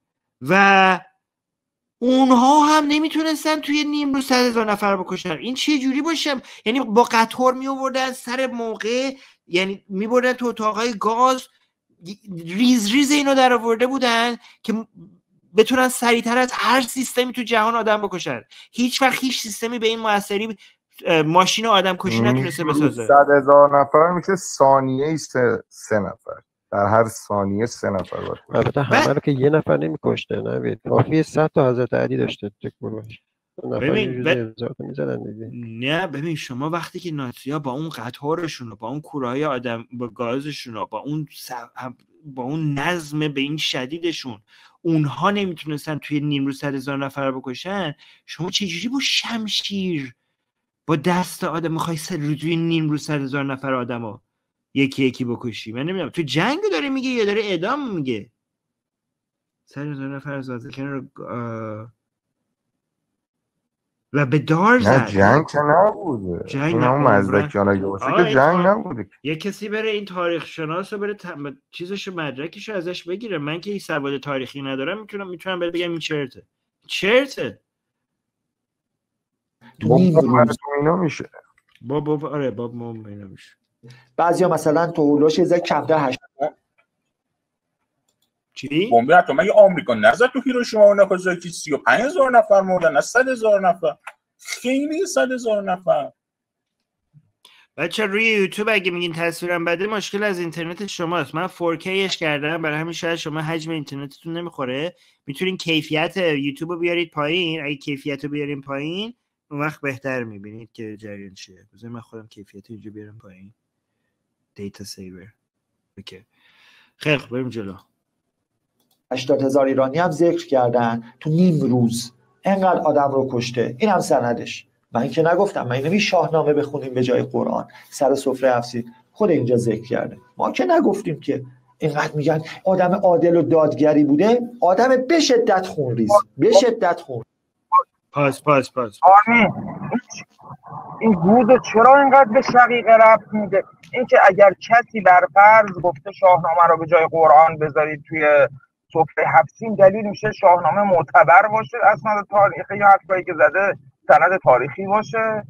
و اونها هم نمیتونستن توی نیم روز صد هزار نفر بکشن. این چه جوری باشه؟ یعنی با قطار می آوردن سر موقع، یعنی می بردن تو اتاقای گاز، ریز ریز اینو در آورده بودن که بتونن سریعتر از هر سیستمی تو جهان آدم بکشن. هیچ وقت هیچ سیستمی به این موثری ماشین آدم کشی نتونسته بسازه. صد هزار نفر میشه ثانیه سه, سه نفر. در هر ثانیه سه نفر باید. البته همه رو که یه نفر نمی‌کشته، نه کافیه صد تا حضرت علی داشته تو کوروش. ببین ب... دیگه. نه ببین شما وقتی که نازی‌ها با اون قطارشون با اون کورهای آدم با گازشون با اون س... با اون نظم به این شدیدشون اونها نمیتونستن توی نیم روز صد هزار نفر بکشن، شما چجوری با شمشیر با دست آدم میخوای توی نیم روز صد هزار نفر آدمو یکی یکی بکشی؟ من نمیدونم تو جنگ داره میگه یا داره اعدام میگه؟ صد هزار نفر از آزکن رو و به دار زد. نه جنگ که نبوده، جنگ این همون مزدکیان اگه باشه که جنگ نبوده. یه کسی بره این تاریخ شناس رو بره تم... چیزشو مدرکشو ازش بگیره. من که این سواد تاریخی ندارم میتونم میتونم بهت بگم این چرته چرته بابا اینا میشه بابا آره بابا اینا میشه. بعضیا مثلا تو هولوش یه کمتر هشت چی؟ بمب اتم مگه آمریکا نزد تو هیروشیما و ناگازاکی؟ سی و پنج هزار نفر مردن از صد هزار نفر. خیلی صد هزار نفر. بچه روی یوتیوب اگه میگین تصویرم بده مشکل از اینترنت شماست. من فور کی اش کردم برای همین شاید شما حجم اینترنتتون نمیخوره. میتونین کیفیت یوتیوب رو بیارید پایین. اگه کیفیت رو بیاریم پایین اون وقت بهتر میبینید که جریان چیه. بذار من خودم کیفیت اینجا بیارم پایین. دیتا سیور. اوکی. خیلی خوب بریم جلو. هشتاد هزار ایرانی هم ذکر کردن تو نیم روز اینقدر آدم رو کشته. این هم سندش. من که نگفتم، من اینو شاهنامه بخونیم به جای قرآن سر سفره افسید، خود اینجا ذکر کرده. ما که نگفتیم که. اینقدر میگن آدم عادل و دادگری بوده، آدم به شدت خونریز، به شدت خون. پاس پاس پاس آرمین این گوزو چرا اینقدر به شقیقه ربط میده؟ اینکه اگر کسی بر فرض گفته شاهنامه رو به جای قرآن بذارید توی سفره هفت‌سین، دلیل میشه شاهنامه معتبر باشه، اسناد تاریخی یا حرفایی که زده سند تاریخی باشه.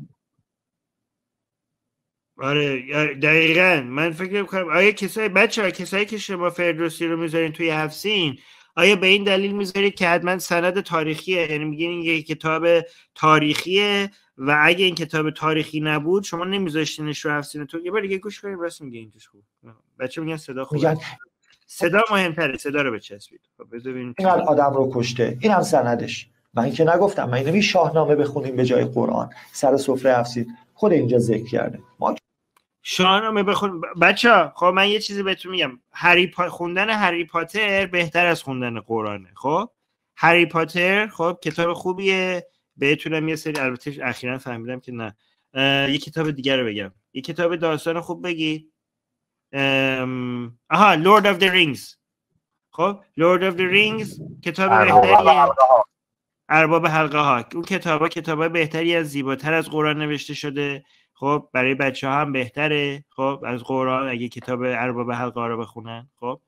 آره دقیقاً. من فکر می‌کنم آیا کسایی بچه‌ها کسایی که شما فردوسی رو میذارین توی هفت‌سین، آیا به این دلیل میذارید که حتما سند تاریخیه؟ یعنی میگین این یک کتاب تاریخیه و اگه این کتاب تاریخی نبود شما نمیذاشتینش رو هفت‌سین؟ تو یه بار دیگه گوش کنید راست میگه اینجوش خوب. بچه‌ها میگن صدا خوبه. میگن صدا مهمتره، صدا رو بچسبید. خب بذار ببینیم اینقدر آدم رو کشته. این هم سندش. من که نگفتم، من اینو شاهنامه بخونیم به جای قرآن سر سفره افسید، خود اینجا ذکر کرده. ما شاهنامه بخون بچه‌ها. خب من یه چیزی بهتون میگم، هری پا... خوندن هری پاتر بهتر از خوندن قرآنه. خب هری پاتر خب کتاب خوبیه، بهتونم یه سری البته اخیراً فهمیدم که نه یه کتاب دیگه رو بگم، یه کتاب داستان خوب بگید. ام... آها لورد اف دی رینگز. خب لورد اف دی رینگز کتاب بهتریه. ارباب حلقه ها. اون کتابا کتابای بهتری از زیباتر از قرآن نوشته شده. خب برای بچه ها هم بهتره خب از قرآن اگه کتاب ارباب حلقه ها رو بخونن. خب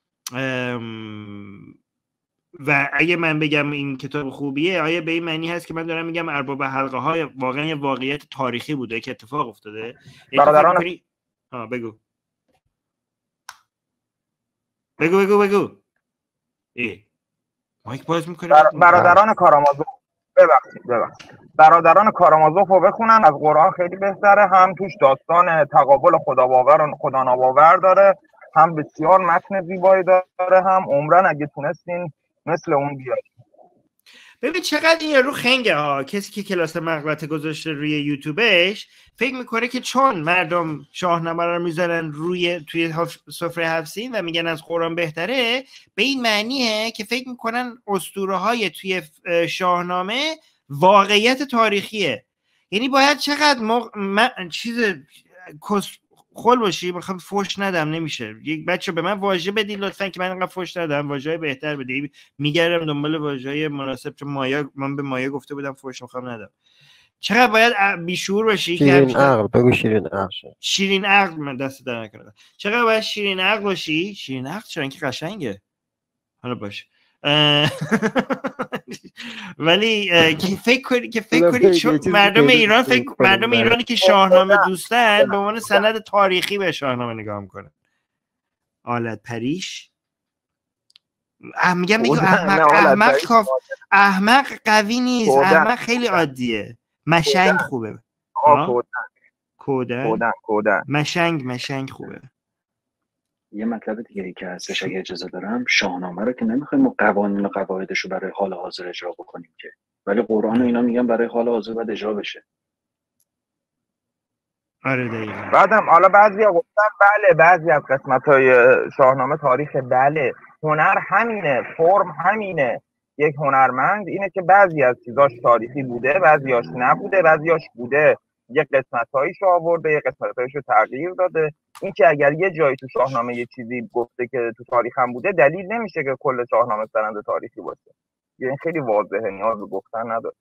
و اگه من بگم این کتاب خوبیه، آیا به این معنی هست که من دارم میگم ارباب حلقه ها واقعا یه واقعیت تاریخی بوده که اتفاق افتاده؟ برادران کنی... ها بگو بگو بگو بگو ای مایک باز میکنه. بر... برادران کارامازوف ببخشید ببخشید برادران کارامازوف رو بخونن، از قرآن خیلی بهتره. هم توش داستان تقابل خدا باور و خدا ناباور داره، هم بسیار متن زیبایی داره، هم عمرن اگه تونستین مثل اون بیارید. ببین چقدر این رو خنگه ها. کسی که کلاس مغلطه گذاشته روی یوتیوبش فکر میکنه که چون مردم شاهنامه رو میذارن روی توی سفره هفت‌سین و میگن از قرآن بهتره، به این معنیه که فکر میکنن اسطوره های توی شاهنامه واقعیت تاریخیه. یعنی باید چقدر مق... من... چیز کس خول باشی. میخوام فوش ندم نمیشه. یک بچه به من واژه بدید لطفا که من اینقدر فوش ندم، واژه بهتر بده. میگردم دنبال واژه مناسب، چون مایا من به مایا گفته بودم فوش میخوام ندم. چقدر باید بیشعور باشی که شیرین عقل بگو. شیرین عقل شیرین عقل من دست در نکنه. چقدر باید شیرین عقل باشی. شیرین عقل چرا اینکه قشنگه. حالا باشه ولی که فکر کنی که فکر کنی چون مردم ایران فکر مردم ایرانی که شاهنامه دوستن به عنوان سند تاریخی به شاهنامه نگاه میکنن. آلت پریش میگم میگم احمق احمق کاف احمق قوی نیست. احمق خیلی عادیه. مشنگ خوبه. کودن کودن مشنگ مشنگ خوبه. یه مطلب دیگه ای که هستش اگه اجازه دارم، شاهنامه رو که نمیخوایم ما قوانین و قواعدش رو برای حال حاضر اجرا بکنیم که ولی قرآن و اینا میگن برای حال حاضر باید اجرا بشه. آره دقیقاً. بعدم حالا بعضیا گفتن بله بعضی از قسمت‌های شاهنامه تاریخ، بله هنر همینه، فرم همینه. یک هنرمند اینه که بعضی از چیزاش تاریخی بوده، بعضیاش نبوده، بعضیاش بوده، یک قسمت‌هاییشو آورده، یک قسمت‌هاییشو تغییر داده. این که اگر یه جایی تو شاهنامه یه چیزی گفته که تو تاریخ هم بوده، دلیل نمیشه که کل شاهنامه سند تاریخی باشه. یعنی خیلی واضحه، نیاز به گفتن نداره.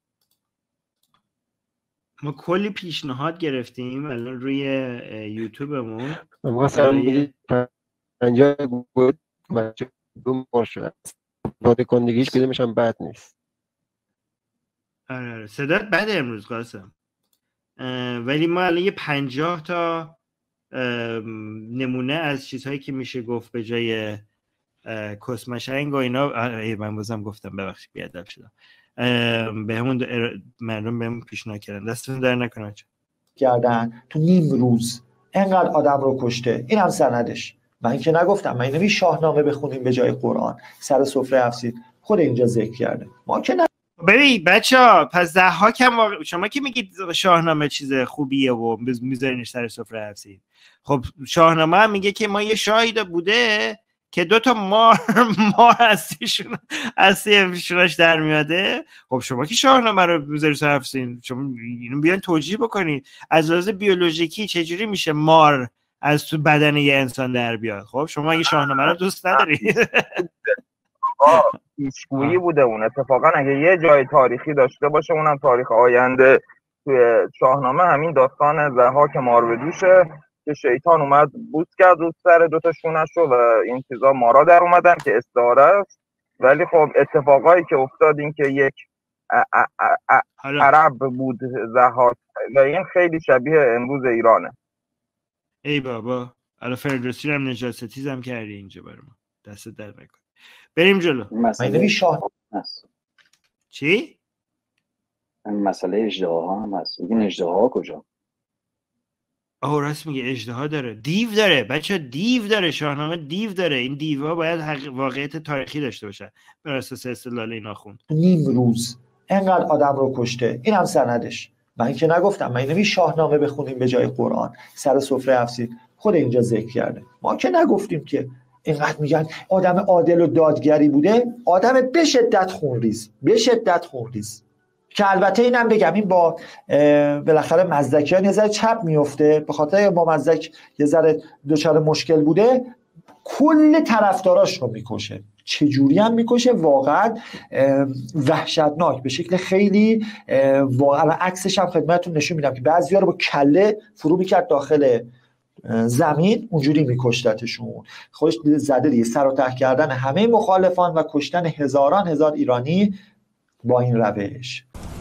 ما کلی پیشنهاد گرفتیم الان روی یوتیوبمون. ما مثلا پنجاه بود بچه دو ماه شده استفاده کنندگیش کدومش هم بد نیست. آره آره صدات بده امروز قاسم، ولی ما الان یه پنجاه تا نمونه از چیزهایی که میشه گفت به جای کسمشنگ و اینا. من بازم گفتم ببخشید بیادب شدم، به همون مردم بهمون پیشنهاد کردن، دستتون در نکنه چه کردن تو نیم روز اینقدر آدم رو کشته. این هم سندش. من که نگفتم، من اینو شاهنامه بخونیم به جای قرآن، سر سفره افسید خود اینجا ذکر کرده. ما که نه. ببین بچه‌ها پس ضحاک هم واقع... شما که میگید شاهنامه چیز خوبیه و میذارینش سر سفره افسید، خب شاهنامه هم میگه که ما یه شاهد بوده که دو تا مار مار هستیشون هستیشونش در میاده. خب شما که شاهنامه رو میذارید سر افسید، شما اینو بیان توجیه بکنید از لحاظ بیولوژیکی چجوری میشه مار از تو بدن یه انسان در بیاد. خب شما اگه شاهنامه رو دوست ندارید پیشگویی بوده اون. اتفاقا اگه یه جای تاریخی داشته باشه اونم تاریخ آینده توی شاهنامه همین داستان ضحاک مارودوشه که شیطان اومد بوس کرد رو سر دوتا شونش و این چیزا مارا در اومدن که استعاره است. ولی خب اتفاقایی که افتاد این که یک عرب بود ضحاک و این خیلی شبیه امروز ایرانه. ای بابا الان فردوسی هم نجات ستیز هم کردی اینجا برای ما، دست در نکن. بریم جلو. مسئله شاه هست. چی؟ مسئله اژدها هم هست. این اژدها کجا؟ آه راست میگه اژدها داره، دیو داره بچه، دیو داره، شاهنامه دیو داره. این دیوها باید حق... واقعیت تاریخی داشته باشن بر اساس استدلال اینا خوند. نیم روز اینقدر آدم رو کشته. این هم سندش. من که نگفتم، من اینو شاهنامه بخونیم به جای قرآن، سر سفره افسید خود اینجا ذکر کرده. ما که نگفتیم که. اینقدر میگن آدم عادل و دادگری بوده، آدم به شدت خونریز، به شدت خونریز. که البته اینم بگم این با بالاخره مزدکیان یه ذره چپ میفته، به خاطر با مزدک یه ذره دچار مشکل بوده، کل طرفداراش رو میکشه. چجوری هم میکشه؟ واقعا وحشتناک، به شکل خیلی واقعا. عکسش هم خدمتتون نشون میدم که بعضیا رو با کله فرو میکرد داخل زمین، اونجوری میکشتتشون. خودش زده دیگه، سر و ته کردن همه مخالفان و کشتن هزاران هزار ایرانی با این روش.